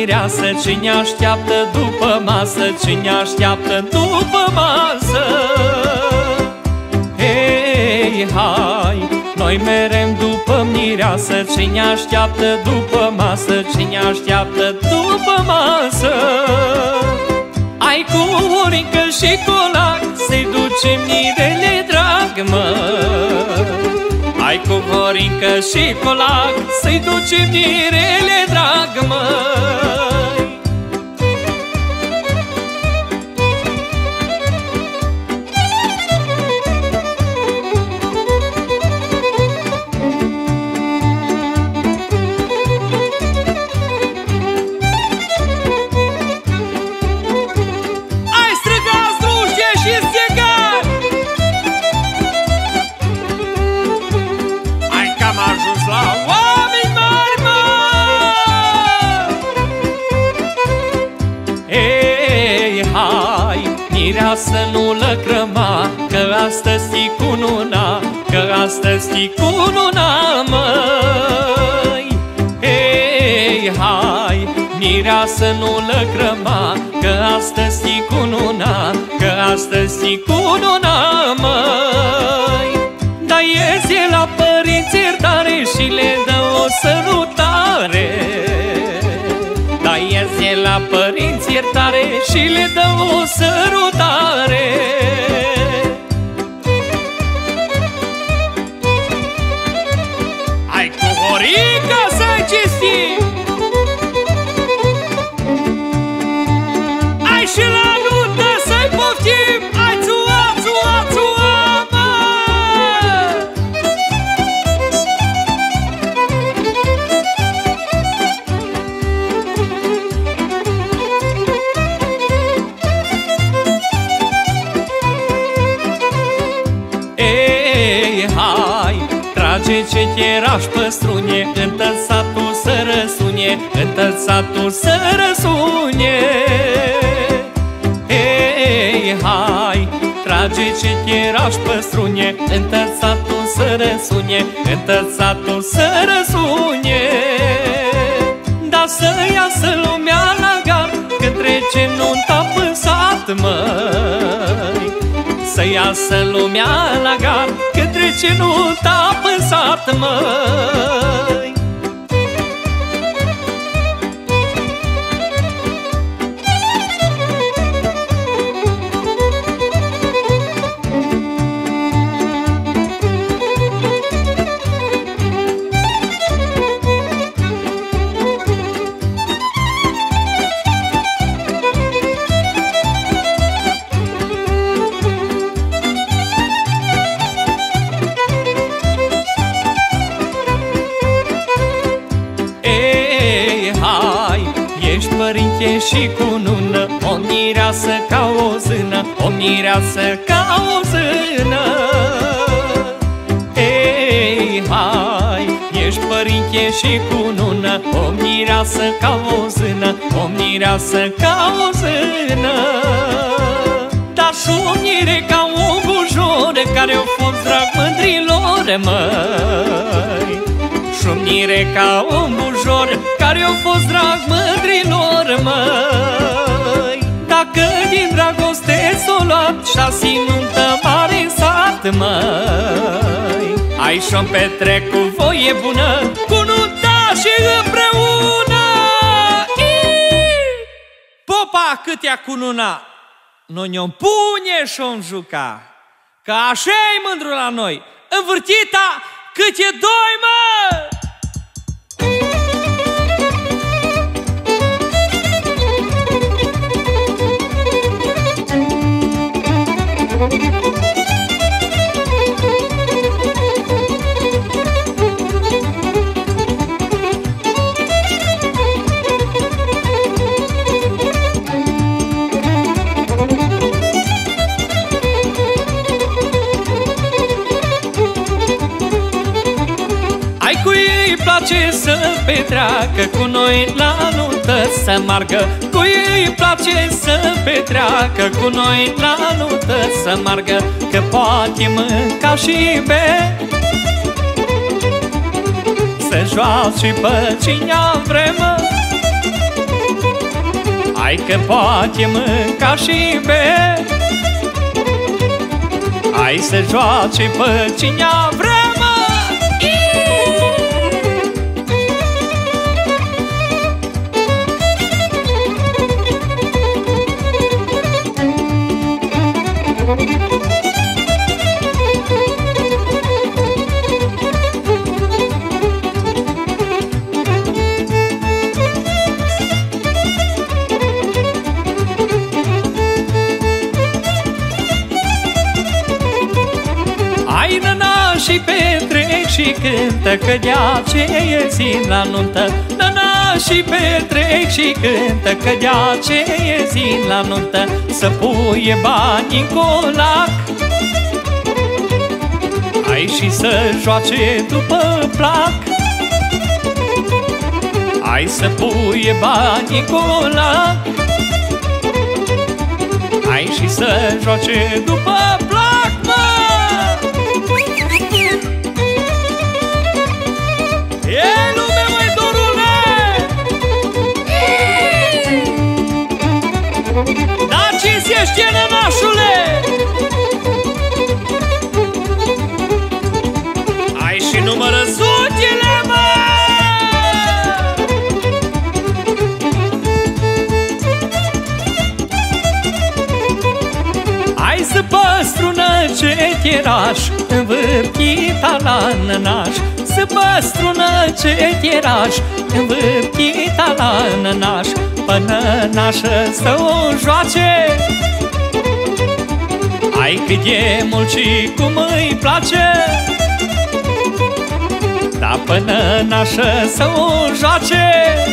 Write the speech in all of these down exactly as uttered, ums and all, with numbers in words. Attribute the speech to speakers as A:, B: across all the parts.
A: mireasă, cine așteaptă după masă, cine așteaptă după masă. Hei, hai, noi merem după mireasă, cine așteaptă după masă, cine așteaptă după masă. Ai cu orică și colac, să-i ducem mirele drag, mă. Ai cu horincă și colac, să-i ducem mirele drag, măi. Ai străgați rușe și stegari, am ajuns la oameni mari, mă! Ei, hai, mireasă nu lăcrăma, că astăzi-i cununa, că astăzi-i cununa, măi. Ei, hai, mireasă nu lăcrăma, că astăzi-i cununa, că astăzi-i cununa, măi. Dar iese la părinți iertare și le dă o sărutare. Dar iese la părinți iertare și le dă o sărutare. Ai cu horica să-i cinstim, ai și la nuntă să-i poftim. Ai țua, țua, țua, mă! Ei, hai, trage cecheraș păstrune, în satul să răsune, în satul să răsune. Ei, hai, trage cecheraș păstrune, în satul să răsune, în satul să răsune. Dar să iasă lumea la gar, că trece nunta până sat, măi. Să iasă lumea la gar, că trece nunta până sat, măi. Ești părinte și cunună, o mireasă ca o zână, o mireasă ca o zână. Ei, hai, ești părinte și cunună, o mireasă ca o zână, o mireasă ca o zână. Dar șumire ca un bujor care-o fost drag mândrilor, măi. Șumire ca un bujor care-o fost drag mândrilor, măi. Dacă din dragoste s-o luat și-a nuntă mare în sat, măi. Ai și-o petrec cu voie bună, cu nunta și împreună. Ii! Popa cât ea cununa, noi ne-o pune și-o juca, că așa-i mândru la noi, învârtita cât e doi, mă! Ai cui îi place să petreacă cu noi la nuntă să margă, cui îi place să petreacă cu noi la nuntă să margă, că poate mânca și be, să joace pe cine vremă, Hai că poate mânca și bea, hai să joace pe cine vrea, mă! Hai năna și petrec și cântă, că de aceea țin la nuntă. Năna și petrec și cântă, că de aceea țin la nuntă. Să puie bani în colac, hai și să joace după plac. Hai să puie bani în colac, hai și să joace după plac, mă! E lume, măi, dorule! Da, cinți ești, nănașule! Hai și numără sutile, mă! Hai să păstrună ce tiraș, învârchita la nănaș. Să păstrună ce tiraș, învârchita la nănaș. Pe nănașă să o joace, ai cât e mult și cum îi place. Da, pe nănașă să o joace,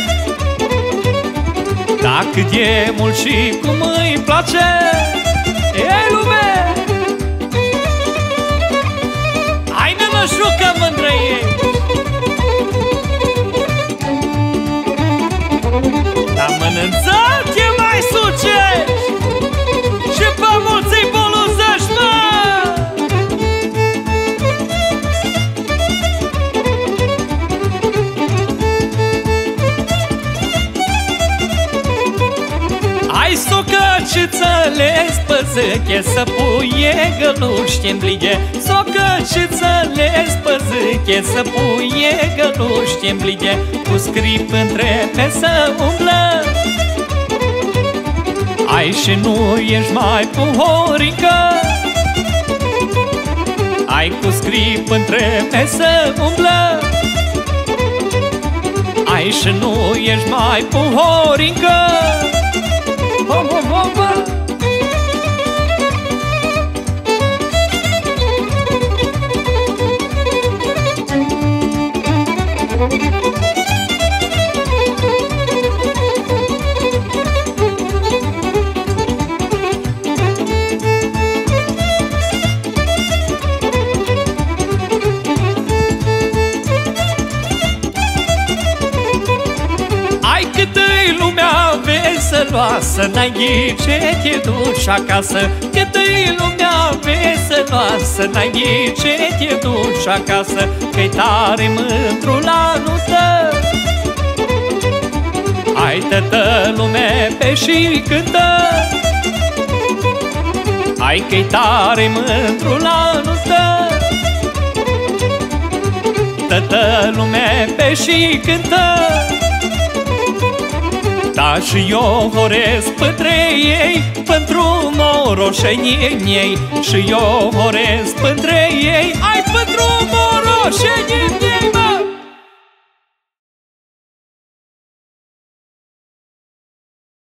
A: da, cât e mult și cum îi place. Ei, lume! Hai, nănășucă, mândră ei! Dar mănânțat e mai sucești și pe mulți îi boluzăști, mă! Hai, socăcițele spăzâche, să puie găluște în blige. Socăcițele spăzâche, să puie găluște în blige. Cu scrip între pe să umblă, ai și nu ești mai puhorică. Ai cu scrip între pe să umblă, ai și nu ești mai puhorică. Ho, ho, ho, ho. Ai cât-i lumea veseloasă, n-ai ghice, te duci acasă. Cât-i lumea veseloasă, n-ai ghice, te duci acasă. Că-i tare mândru la nuntă, ai tătă lume pe și cântă. Ai că-i tare mândru la nuntă, tătă lume pe și cântă. Da, și eu horesc pătre ei, pentru moroșenii ei. Și eu horesc pătre ei, ai pentru moroșenii ei, mă!